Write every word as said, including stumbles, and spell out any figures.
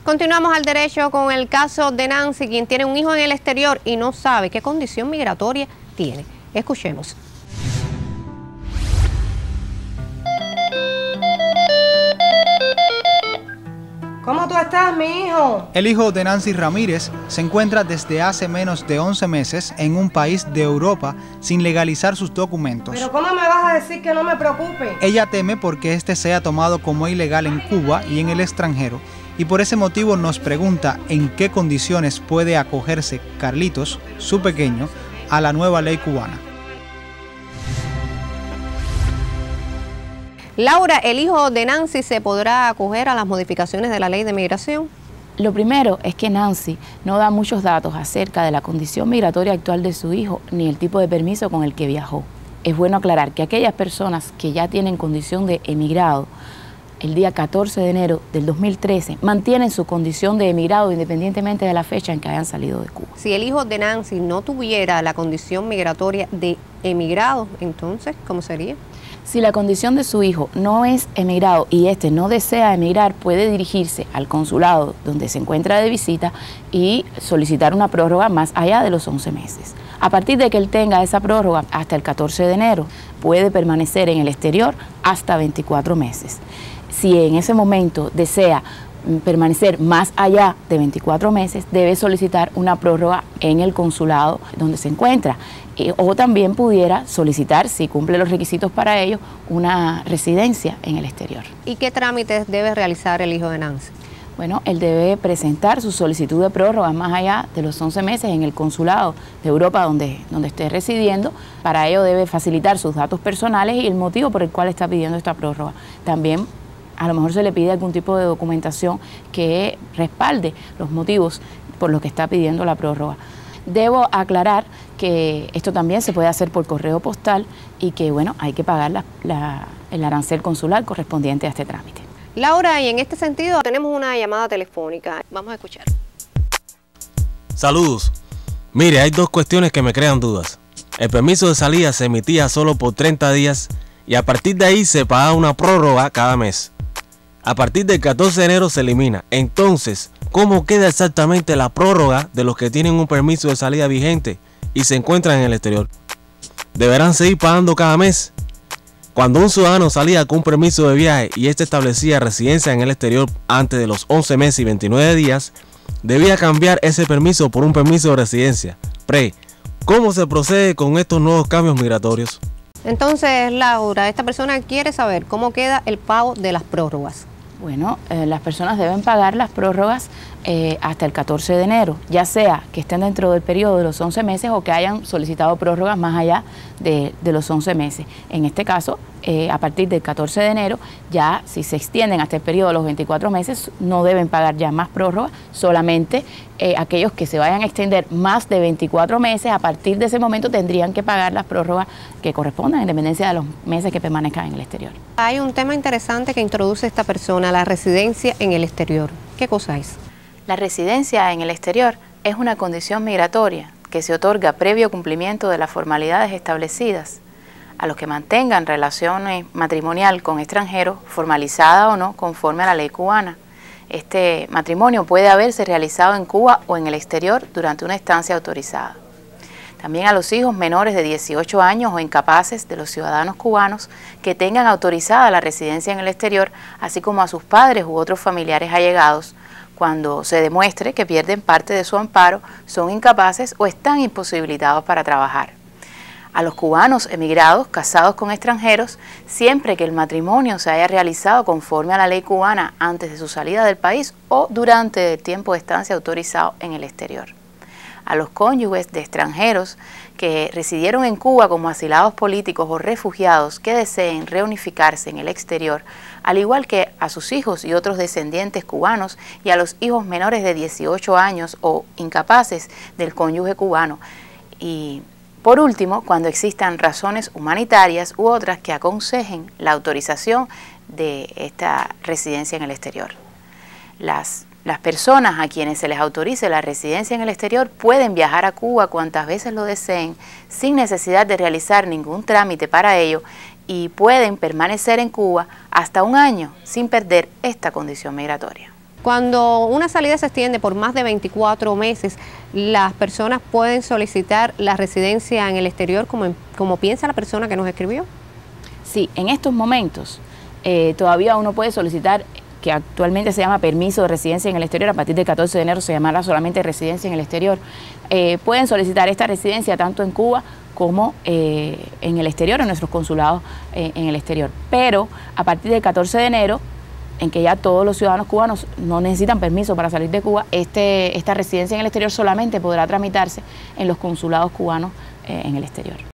Continuamos al derecho con el caso de Nancy, quien tiene un hijo en el exterior y no sabe qué condición migratoria tiene. Escuchemos. ¿Cómo tú estás, mi hijo? El hijo de Nancy Ramírez se encuentra desde hace menos de once meses en un país de Europa sin legalizar sus documentos. ¿Pero cómo me vas a decir que no me preocupe? Ella teme porque este sea tomado como ilegal en Cuba y en el extranjero, y por ese motivo nos pregunta en qué condiciones puede acogerse Carlitos, su pequeño, a la nueva ley cubana. Laura, ¿el hijo de Nancy se podrá acoger a las modificaciones de la ley de migración? Lo primero es que Nancy no da muchos datos acerca de la condición migratoria actual de su hijo ni el tipo de permiso con el que viajó. Es bueno aclarar que aquellas personas que ya tienen condición de emigrado el día catorce de enero del dos mil trece mantienen su condición de emigrado independientemente de la fecha en que hayan salido de Cuba. Si el hijo de Nancy no tuviera la condición migratoria de emigrado, entonces, ¿cómo sería? Si la condición de su hijo no es emigrado y éste no desea emigrar, puede dirigirse al consulado donde se encuentra de visita y solicitar una prórroga más allá de los once meses. A partir de que él tenga esa prórroga hasta el catorce de enero, puede permanecer en el exterior hasta veinticuatro meses. Si en ese momento desea permanecer más allá de veinticuatro meses, debe solicitar una prórroga en el consulado donde se encuentra. Eh, o también pudiera solicitar, si cumple los requisitos para ello, una residencia en el exterior. ¿Y qué trámites debe realizar el hijo de Nancy? Bueno, él debe presentar su solicitud de prórroga más allá de los once meses en el consulado de Europa donde, donde esté residiendo. Para ello debe facilitar sus datos personales y el motivo por el cual está pidiendo esta prórroga. También a lo mejor se le pide algún tipo de documentación que respalde los motivos por los que está pidiendo la prórroga. Debo aclarar que esto también se puede hacer por correo postal y que, bueno, hay que pagar la, la, el arancel consular correspondiente a este trámite. Laura, y en este sentido tenemos una llamada telefónica. Vamos a escuchar. Saludos. Mire, hay dos cuestiones que me crean dudas. El permiso de salida se emitía solo por treinta días y a partir de ahí se pagaba una prórroga cada mes. A partir del catorce de enero se elimina. Entonces, ¿cómo queda exactamente la prórroga de los que tienen un permiso de salida vigente y se encuentran en el exterior? ¿Deberán seguir pagando cada mes? Cuando un ciudadano salía con un permiso de viaje y este establecía residencia en el exterior antes de los once meses y veintinueve días, debía cambiar ese permiso por un permiso de residencia. Pre, ¿cómo se procede con estos nuevos cambios migratorios? Entonces, Laura, esta persona quiere saber cómo queda el pago de las prórrogas. Bueno, eh, las personas deben pagar las prórrogas eh, hasta el catorce de enero, ya sea que estén dentro del periodo de los once meses o que hayan solicitado prórrogas más allá de, de los once meses. En este caso, eh, a partir del catorce de enero, ya si se extienden hasta el periodo de los veinticuatro meses, no deben pagar ya más prórrogas, solamente eh, aquellos que se vayan a extender más de veinticuatro meses, a partir de ese momento tendrían que pagar las prórrogas que correspondan, en dependencia de los meses que permanezcan en el exterior. Hay un tema interesante que introduce esta persona, la residencia en el exterior. ¿Qué cosa es? La residencia en el exterior es una condición migratoria que se otorga previo cumplimiento de las formalidades establecidas a los que mantengan relaciones matrimonial con extranjeros, formalizada o no, conforme a la ley cubana. Este matrimonio puede haberse realizado en Cuba o en el exterior durante una estancia autorizada. También a los hijos menores de dieciocho años o incapaces de los ciudadanos cubanos que tengan autorizada la residencia en el exterior, así como a sus padres u otros familiares allegados, cuando se demuestre que pierden parte de su amparo, son incapaces o están imposibilitados para trabajar. A los cubanos emigrados casados con extranjeros, siempre que el matrimonio se haya realizado conforme a la ley cubana antes de su salida del país o durante el tiempo de estancia autorizado en el exterior. A los cónyuges de extranjeros que residieron en Cuba como asilados políticos o refugiados que deseen reunificarse en el exterior, al igual que a sus hijos y otros descendientes cubanos y a los hijos menores de dieciocho años o incapaces del cónyuge cubano. Y por último, cuando existan razones humanitarias u otras que aconsejen la autorización de esta residencia en el exterior. Las Las personas a quienes se les autorice la residencia en el exterior pueden viajar a Cuba cuantas veces lo deseen sin necesidad de realizar ningún trámite para ello y pueden permanecer en Cuba hasta un año sin perder esta condición migratoria. Cuando una salida se extiende por más de veinticuatro meses, las personas pueden solicitar la residencia en el exterior, como, como piensa la persona que nos escribió. Sí, en estos momentos eh, todavía uno puede solicitar, que actualmente se llama permiso de residencia en el exterior, a partir del catorce de enero se llamará solamente residencia en el exterior. Eh, pueden solicitar esta residencia tanto en Cuba como eh, en el exterior, en nuestros consulados eh, en el exterior. Pero a partir del catorce de enero, en que ya todos los ciudadanos cubanos no necesitan permiso para salir de Cuba, este, esta residencia en el exterior solamente podrá tramitarse en los consulados cubanos eh, en el exterior.